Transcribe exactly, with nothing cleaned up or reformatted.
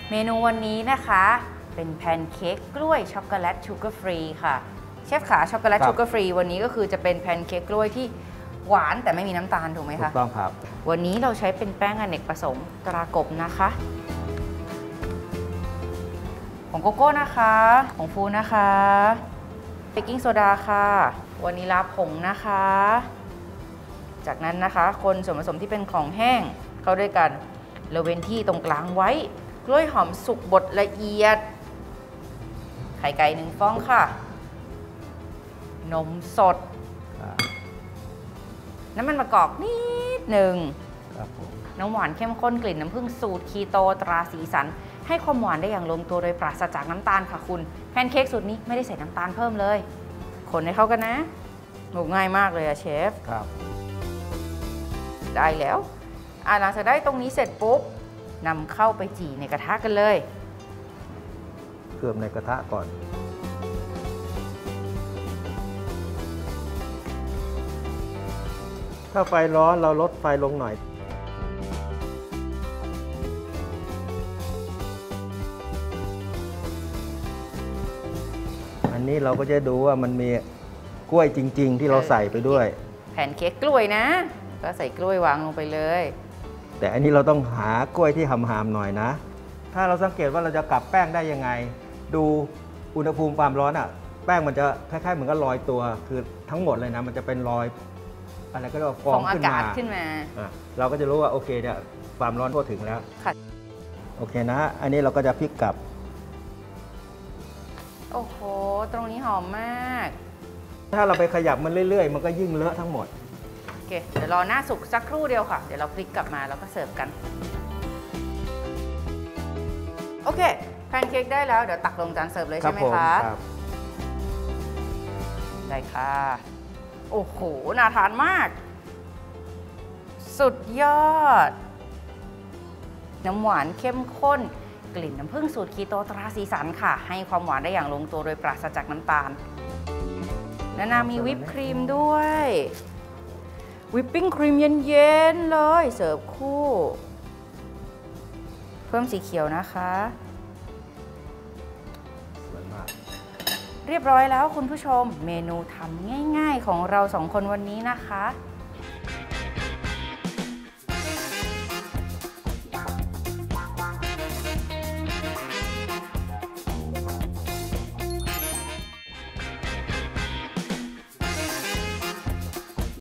เมนูวันนี้นะคะเป็นแพนเค้กกล้วยช็อกโกแลตชูการ์ฟรีค่ะเชฟขาช็อกโกแลตชูการ์ฟรีวันนี้ก็คือจะเป็นแพนเค้กกล้วยที่หวานแต่ไม่มีน้ำตาลถูกไหมคะถูกต้องครับวันนี้เราใช้เป็นแป้งอเนกประสงค์ตรากบนะคะผงโกโก้นะคะผงฟูนะคะเบกกิ้งโซดาค่ะวานิลาผงนะคะจากนั้นนะคะคนส่วนผสมที่เป็นของแห้งเข้าด้วยกันเราเว้นที่ตรงกลางไว้กล้วยหอมสุกบดละเอียดไข่ไก่หนึ่งฟองค่ะนมสดน้ำมันมะกอกนิดหนึ่งน้ำหวานเข้มข้นกลิ่นน้ำผึ้งสูตรคีโตตราสีสันให้ความหวานได้อย่างลงตัวโดยปราศจากน้ำตาลค่ะคุณแพนเค้กสูตรนี้ไม่ได้ใส่น้ำตาลเพิ่มเลยคนให้เข้ากันนะหมูง่ายมากเลยอะเชฟครับได้แล้วอ่ะหลังจากได้ตรงนี้เสร็จปุ๊บนำเข้าไปจี่ในกระทะกันเลยเกลือในกระทะก่อนถ้าไฟร้อนเราลดไฟลงหน่อยอันนี้เราก็จะดูว่ามันมีกล้วยจริงๆที่เราใส่ไปด้วยแผ่นเค้กกล้วยนะก็ใส่กล้วยวางลงไปเลยแต่อันนี้เราต้องหากล้วยที่หำๆหน่อยนะถ้าเราสังเกตว่าเราจะกลับแป้งได้ยังไงดูอุณหภูมิความร้อนอ่ะแป้งมันจะคล้ายๆเหมือนกับลอยตัวคือทั้งหมดเลยนะมันจะเป็นรอยอะไรก็เรียกว่าฟองขึ้นมาขึ้นมาเราก็จะรู้ว่าโอเคเนี่ยความร้อนทั่วถึงแล้วโอเคนะอันนี้เราก็จะพลิกกลับโอ้โหตรงนี้หอมมากถ้าเราไปขยับมันเรื่อยๆมันก็ยิ่งเลอะทั้งหมดโอเคเดี๋ยวรอหน้าสุกสักครู่เดียวค่ะเดี๋ยวเราพลิกกลับมาแล้วก็เสิร์ฟกันโอเคแพนเค้กได้แล้วเดี๋ยวตักลงจานเสิร์ฟเลยใช่ไหมคะได้ค่ะโอ้โหน่าทานมากสุดยอดน้ำหวานเข้มข้นกลิ่นน้ำผึ้งสูตรคีโตตราสีสันค่ะให้ความหวานได้อย่างลงตัวโดยปราศจากน้ำตาลนานามีวิปครีมด้วยวิปปิ้งครีมเย็นๆเลยเสิร์ฟคู่เพิ่มสีเขียวนะคะสวยมากเรียบร้อยแล้วคุณผู้ชมเมนูทำง่ายๆของเราสองคนวันนี้นะคะ